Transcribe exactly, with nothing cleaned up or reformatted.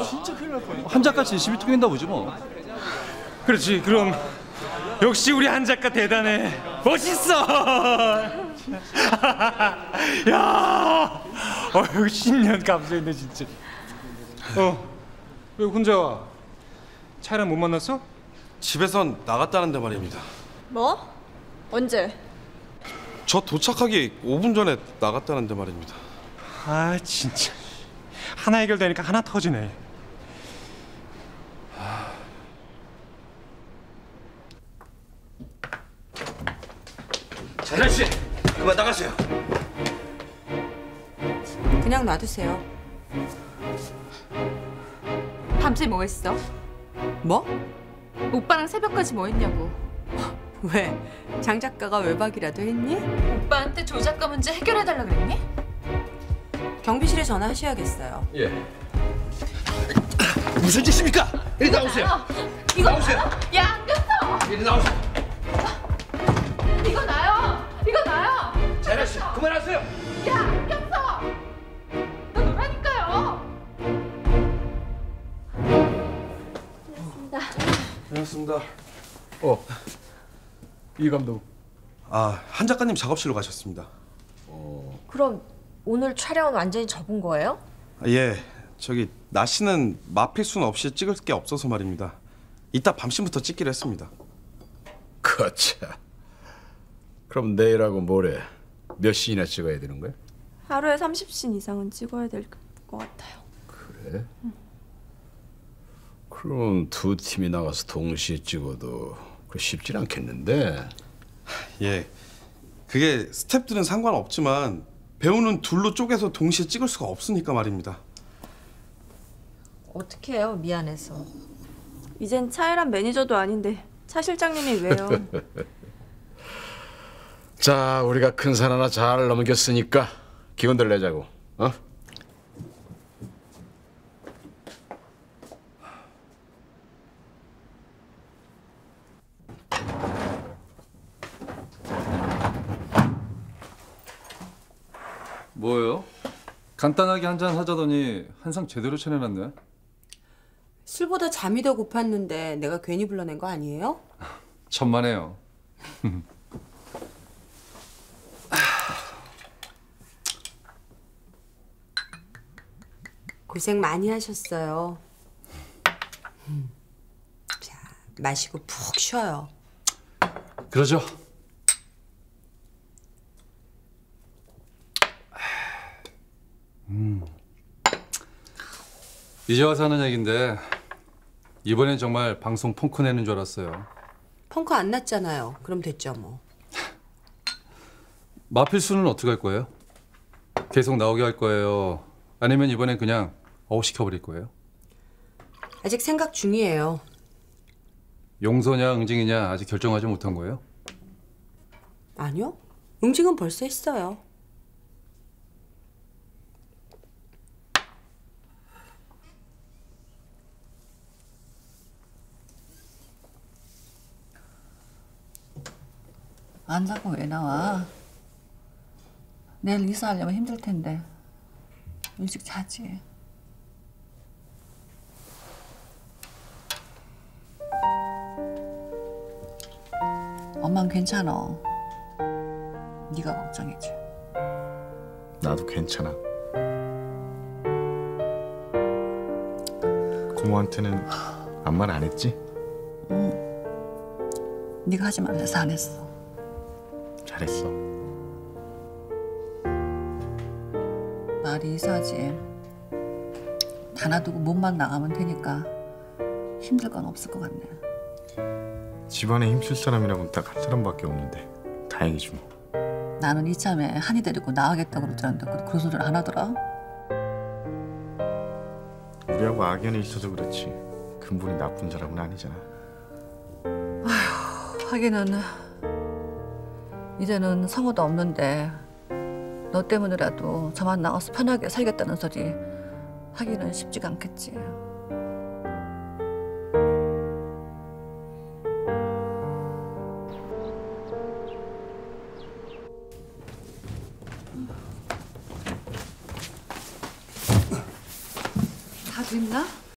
진짜 큰일 날 뻔. 한 작가 진심이 통한다 보지 뭐. 그렇지. 그럼 역시 우리 한 작가 대단해. 멋있어. 야, 어휴 십 년 감수했네 진짜. 어, 왜 혼자 와? 차이랑 못 만났어? 집에선 나갔다는데 말입니다. 뭐? 언제? 저 도착하기 오 분 전에 나갔다는데 말입니다. 아 진짜 하나 해결되니까 하나 터지네. 자연 씨, 그만 나가세요. 그냥 놔두세요. 밤새 뭐 했어? 뭐? 오빠랑 새벽까지 뭐 했냐고. 왜? 장 작가가 외박이라도 했니? 오빠한테 조 작가 문제 해결해달라 그랬니? 경비실에 전화하셔야겠어요. 예. 무슨 짓입니까? 이리 나오세요. 이거 나오세요. 나요. 야, 안겼어. 이리 나오세요. 이거 나요. 이거 나요. 자연 씨, 그만하세요. 야, 안겼어. 너 노라니까요. 안녕하십니다. 어, 이 감독. 아, 한 작가님 작업실로 가셨습니다. 그럼 오늘 촬영은 완전히 접은 거예요? 아, 예, 저기 낮씨는 마필순 없이 찍을 게 없어서 말입니다. 이따 밤신부터 찍기로 했습니다. 거차. 그럼 내일하고 모레 몇 씬이나 찍어야 되는 거야? 하루에 삼십 씬 이상은 찍어야 될 것 같아요. 그래? 응. 그럼 두 팀이 나가서 동시에 찍어도 그 쉽진 않겠는데? 예, 그게 스태프들은 상관없지만 배우는 둘로 쪼개서 동시에 찍을 수가 없으니까 말입니다. 어떻게 해요? 미안해서. 이젠 차이란 매니저도 아닌데 차 실장님이 왜요? 자, 우리가 큰 산 하나 잘 넘겼으니까 기운들 내자고. 어? 뭐예요? 간단하게 한잔 하자더니 한상 제대로 차려놨네. 술보다 잠이 더 고팠는데 내가 괜히 불러낸 거 아니에요? 천만에요. 고생 많이 하셨어요. 자, 마시고 푹 쉬어요. 그러죠. 음. 이제 와서 하는 얘긴데 이번엔 정말 방송 펑크 내는 줄 알았어요. 펑크 안 났잖아요. 그럼 됐죠 뭐. 마필수는 어떻게 할 거예요? 계속 나오게 할 거예요? 아니면 이번엔 그냥 아웃시켜버릴 거예요? 아직 생각 중이에요. 용서냐 응징이냐 아직 결정하지 못한 거예요? 아니요. 응징은 벌써 했어요. 안 자고 왜 나와? 내일 이사하려면 힘들 텐데 일찍 자지. 엄만 괜찮아. 네가 걱정이지. 나도 괜찮아. 고모한테는 아무 말 안 했지? 응. 네가 하지 말래서 안 했어. 잘했어. 말이 이사지. 다 놔두고 몸만 나가면 되니까 힘들 건 없을 것 같네. 집안에 힘쓸 사람이라고는 딱 한 사람밖에 없는데 다행이지 뭐. 나는 이참에 한이 데리고 나가겠다고 그러더란데 그 소리를 안 하더라. 우리하고 악연이 있어서 그렇지 근본이 나쁜 사람은 아니잖아. 아휴, 하기는 이제는 성우도 없는데 너 때문이라도 저만 나가서 편하게 살겠다는 소리 하기는 쉽지가 않겠지. 다 됐나?